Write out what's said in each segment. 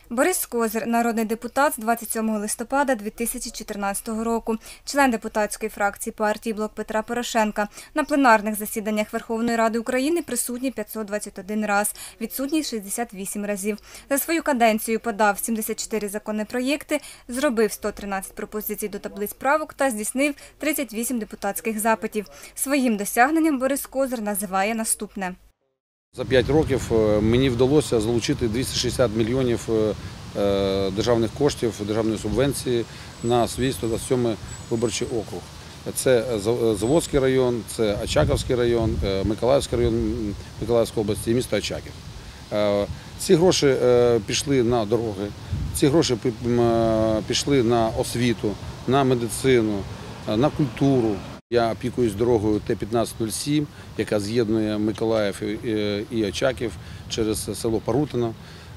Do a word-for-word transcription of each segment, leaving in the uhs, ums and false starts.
Борис Козир – народний депутат з двадцять сьомого листопада дві тисячі чотирнадцятого року, член депутатської фракції партії «Блок Петра Порошенка». На пленарних засіданнях Верховної Ради України присутній п'ятсот двадцять один раз, відсутній шістдесят вісім разів. За свою каденцію подав сімдесят чотири законопроєкти, зробив сто тринадцять пропозицій до таблиць правок та здійснив тридцять вісім депутатських запитів. Своїм досягненням Борис Козир називає наступне. За п'ять років мені вдалося залучити двісті шістдесят мільйонів державних коштів, державної субвенції на свій сто двадцять сьомий виборчий округ. Це Заводський район, це Очаковський район, Миколаївський район Миколаївської області і місто Очаків. Ці гроші пішли на дороги, ці гроші пішли на освіту, на медицину, на культуру. Я опікуюсь дорогою Т п'ятнадцять нуль сім, яка з'єднує Миколаїв і Очаків через село Парутино.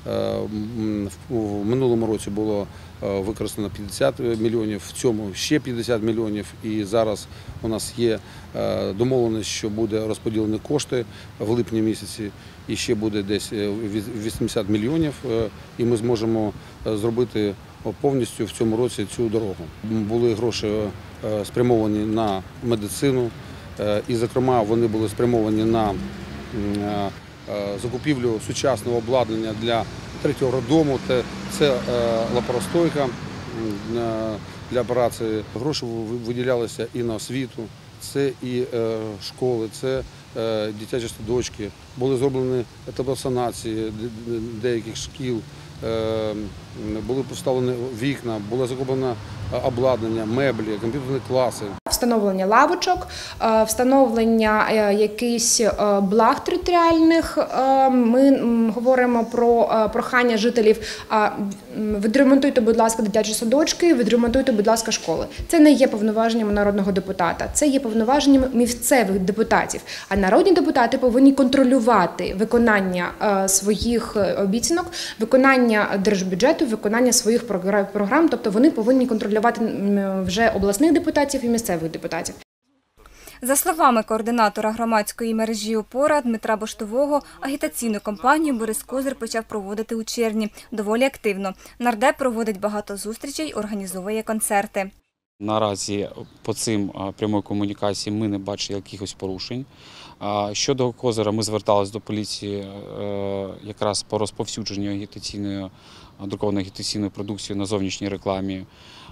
В минулому році було використано п'ятдесят мільйонів, в цьому ще п'ятдесят мільйонів. І зараз у нас є домовленість, що буде розподілені кошти в липні місяці, і ще буде десь вісімдесят мільйонів, і ми зможемо зробити повністю в цьому році цю дорогу. Були гроші спрямовані на медицину, і, зокрема, вони були спрямовані на закупівлю сучасного обладнання для третього роддому. Це лапаростойка для операції. Гроші виділялися і на освіту, це і школи, це дитячі садочки. Були зроблені етапосанації деяких шкіл, були поставлені вікна, було закуплено обладнання, меблі, комп'ютерні класи. Встановлення лавочок, встановлення якихось благ територіальних. Ми говоримо про прохання жителів: відремонтуйте, будь ласка, дитячі садочки, відремонтуйте, будь ласка, школи. Це не є повноваженням народного депутата, це є повноваженням місцевих депутатів. А народні депутати повинні контролювати виконання своїх обіцянок, виконання держбюджету, виконання своїх програм, тобто вони повинні контролювати вже обласних депутатів і місцевих депутатів. За словами координатора громадської мережі «Опора» Дмитра Боштового, агітаційну кампанію Борис Козир почав проводити у червні, доволі активно. Нардеп проводить багато зустрічей, організовує концерти. Наразі по цим прямої комунікації ми не бачили якихось порушень. Щодо Козира, ми зверталися до поліції якраз по розповсюдженню агітаційної, друкованої агітаційної продукції на зовнішній рекламі,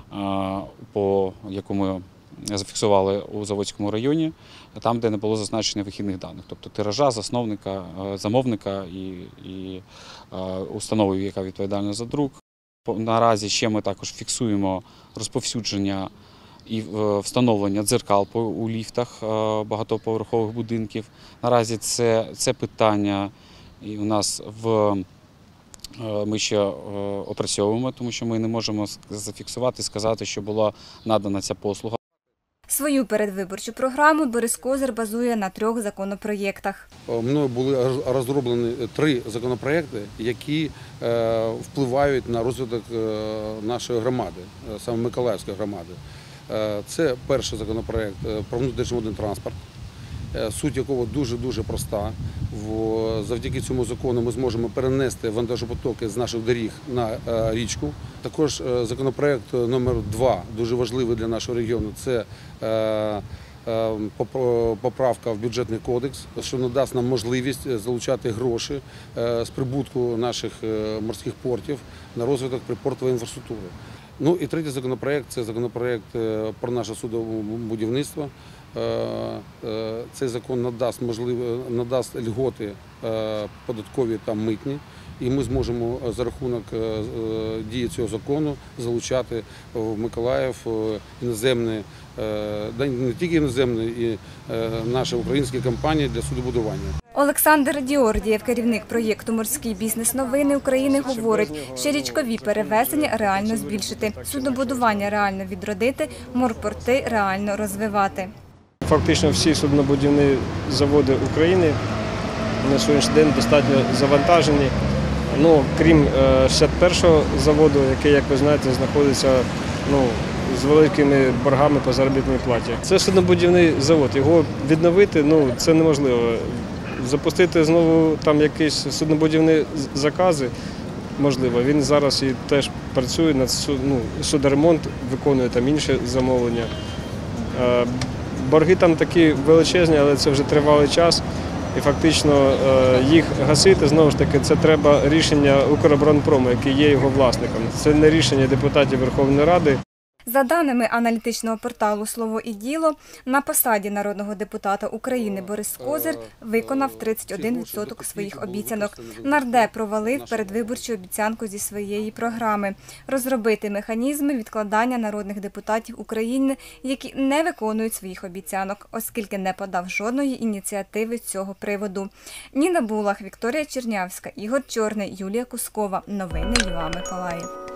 по яку ми зафіксували у Заводському районі, там, де не було зазначено вихідних даних, тобто тиража, засновника, замовника і, і установи, яка відповідальна за друк. Наразі ще ми також фіксуємо розповсюдження і встановлення дзеркал у ліфтах багатоповерхових будинків. Наразі це, це питання і у нас в ми ще опрацьовуємо, тому що ми не можемо зафіксувати, сказати, що була надана ця послуга. Свою передвиборчу програму Борис Козир базує на трьох законопроєктах. Мною були розроблені три законопроєкти, які впливають на розвиток нашої громади, саме Миколаївської громади. Це перший законопроєкт про внутрішньоводний транспорт, суть якого дуже-дуже проста. Завдяки цьому закону ми зможемо перенести вантажопотоки з наших доріг на річку. Також законопроєкт номер два, дуже важливий для нашого регіону, це поправка в бюджетний кодекс, що надасть нам можливість залучати гроші з прибутку наших морських портів на розвиток припортової інфраструктури. Ну і третій законопроєкт – це законопроєкт про наше суднобудівництво. Цей закон надасть, можливо, надасть льготи податкові та митні, і ми зможемо за рахунок дії цього закону залучати в Миколаїв іноземні, не тільки іноземні, і наші українські компанії для суднобудування. Олександр Діордієв, керівник проєкту «Морський бізнес новини України», говорить, що річкові перевезення реально збільшити, суднобудування реально відродити, морпорти реально розвивати. Фактично всі суднобудівні заводи України на сьогоднішній день достатньо завантажені. Ну, крім шістдесят першого заводу, який, як ви знаєте, знаходиться ну, з великими боргами по заробітній платі. Це суднобудівний завод, його відновити ну, це неможливо. Запустити знову там якісь суднобудівні закази можливо. Він зараз і теж працює над ну, судоремонт, виконує там інші замовлення. Борги там такі величезні, але це вже тривалий час. І фактично їх гасити, знову ж таки, це треба рішення Укроборонпрому, який є його власником. Це не рішення депутатів Верховної Ради. За даними аналітичного порталу «Слово і діло», на посаді народного депутата України Борис Козир виконав тридцять один відсоток своїх обіцянок. Нардеп провалив передвиборчу обіцянку зі своєї програми – розробити механізми відкладання народних депутатів України, які не виконують своїх обіцянок, оскільки не подав жодної ініціативи з цього приводу. Ніна Булах, Вікторія Чернявська, Ігор Чорний, Юлія Кускова. Новини ЮА Миколаїв.